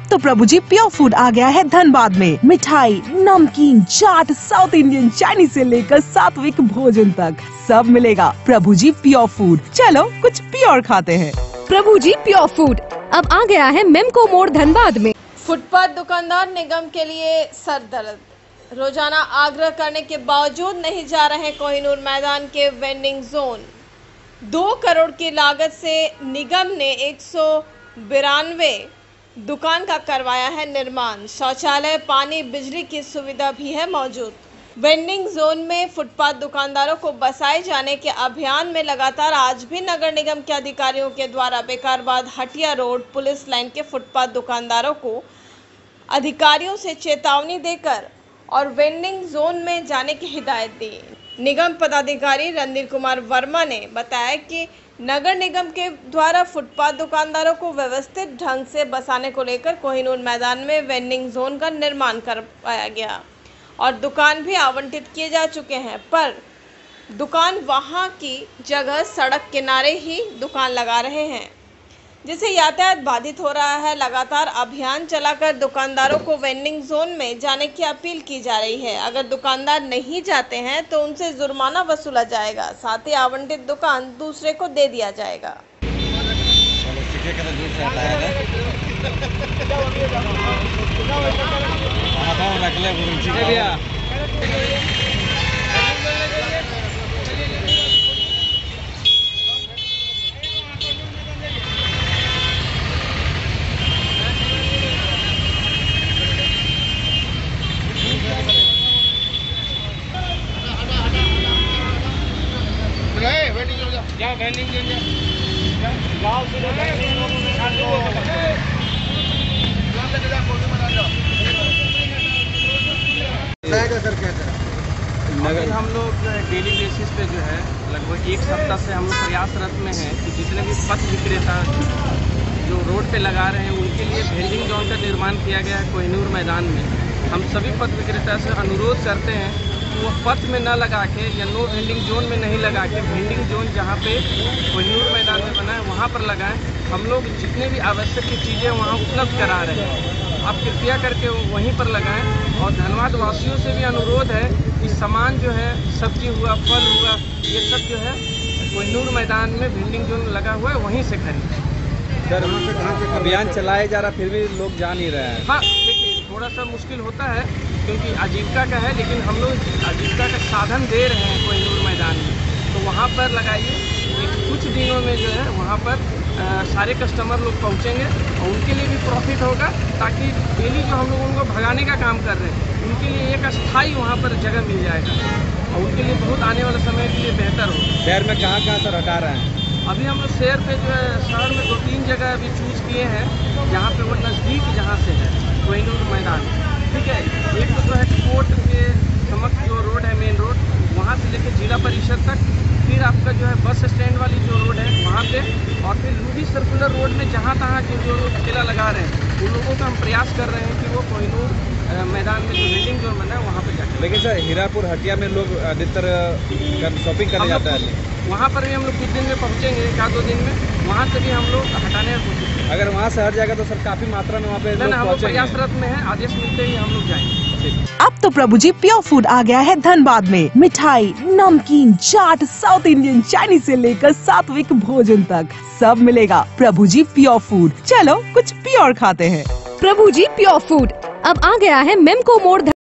तो प्रभु जी pure food आ गया है धनबाद में। मिठाई, नमकीन, चाट, साउथ इंडियन, चाइनीज से लेकर सात्विक भोजन तक सब मिलेगा। प्रभु जी प्योर फूड, चलो कुछ प्योर खाते हैं। प्रभु जी प्योर फूड अब आ गया है मेमको मोड़ धनबाद में। फुटपाथ दुकानदार निगम के लिए सरदर्द। रोजाना आग्रह करने के बावजूद नहीं जा रहे कोहिनूर मैदान के वेंडिंग जोन। 2 करोड़ की लागत से निगम ने 192 दुकान का करवाया है निर्माण। शौचालय, पानी, बिजली की सुविधा भी है मौजूद। वेंडिंग जोन में फुटपाथ दुकानदारों को बसाए जाने के अभियान में लगातार आज भी नगर निगम के अधिकारियों के द्वारा बेकारबाद हटिया रोड पुलिस लाइन के फुटपाथ दुकानदारों को अधिकारियों से चेतावनी देकर और वेंडिंग जोन में जाने की हिदायत दी। निगम पदाधिकारी रणधीर कुमार वर्मा ने बताया कि नगर निगम के द्वारा फुटपाथ दुकानदारों को व्यवस्थित ढंग से बसाने को लेकर कोहिनूर मैदान में वेंडिंग जोन का निर्माण करवाया गया और दुकान भी आवंटित किए जा चुके हैं, पर दुकान वहां की जगह सड़क किनारे ही दुकान लगा रहे हैं, जिससे यातायात बाधित हो रहा है। लगातार अभियान चलाकर दुकानदारों को वेंडिंग जोन में जाने की अपील की जा रही है। अगर दुकानदार नहीं जाते हैं तो उनसे जुर्माना वसूला जाएगा, साथ ही आवंटित दुकान दूसरे को दे दिया जाएगा। अभी हम लोग डेली बेसिस पे जो है लगभग 1 सप्ताह से हम लोग प्रयासरत में हैं कि जितने भी पथ विक्रेता जो रोड पे लगा रहे हैं उनके लिए वेंडिंग जोन का निर्माण किया गया है कोहिनूर मैदान में। हम सभी पथ विक्रेता से अनुरोध करते हैं कि वो पथ में न लगा के या नो वेंडिंग जोन में नहीं लगा के वेंडिंग जोन जहाँ पे कोहिनूर मैदान में बना है वहाँ पर लगाएं। हम लोग जितने भी आवश्यक चीज़ें वहाँ उपलब्ध करा रहे हैं, आप कृपया करके वहीं पर लगाएं। और धनबाद वासियों से भी अनुरोध है कि सामान जो है सब्जी हुआ, फल हुआ, ये सब जो है कोहिनूर मैदान में वेंडिंग जोन लगा हुआ है वहीं से खरीदें। सर अभियान चलाया जा रहा फिर भी लोग जा नहीं रहे हैं। हाँ, देखिए थोड़ा सा मुश्किल होता है क्योंकि आजीविका का है, लेकिन हम लोग आजीविका का साधन दे रहे हैं कोहिनूर मैदान में, तो वहाँ पर लगाइए। कुछ दिनों में जो है वहाँ पर सारे कस्टमर लोग पहुँचेंगे और उनके लिए भी प्रॉफिट होगा, ताकि डेली जो हम लोग उनको भगाने का काम कर रहे हैं उनके लिए एक अस्थायी वहाँ पर जगह मिल जाएगा और उनके लिए बहुत आने वाले समय के लिए बेहतर होगा। शहर में कहाँ सर हटा रहे हैं? अभी हम लोग शहर पे जो है शहर में 2-3 जगह अभी चूज़ किए हैं जहाँ पे वो नज़दीक जहाँ से है कोहिनूर मैदान, ठीक है। एक तो है कोर्ट के समक्ष जो रोड है मेन रोड, वहाँ से लेकर जिला परिषद तक, फिर आपका जो है बस स्टैंड वाली जो रोड है वहाँ पे, और फिर लूडी सर्कुलर रोड में जहाँ तहाँ जो लोग ठेला लगा रहे हैं उन लोगों का हम प्रयास कर रहे हैं कि वो कोहिनूर मैदान में जो वेंडिंग जोन बना है वहाँ पे जाकर। लेकिन सर हीरापुर हटिया में लोग अधिकतर शॉपिंग करने जाता है, वहाँ पर भी हम लोग कुछ दिन में पहुँचेंगे, 1-2 दिन में वहाँ से भी हम लोग हटाने की कोशिश करेंगे। अगर वहाँ से हट जाएगा तो सर काफ़ी मात्रा में वहाँ पे लोग हम लोग प्रयासरत में है, आदेश मिलते ही हम लोग जाएंगे। अब तो प्रभु जी प्योर फूड आ गया है धनबाद में। मिठाई, नमकीन, चाट, साउथ इंडियन, चाइनीज से लेकर सात्विक भोजन तक सब मिलेगा। प्रभु जी प्योर फूड, चलो कुछ प्योर खाते हैं। प्रभु जी प्योर फूड अब आ गया है मेमको मोड़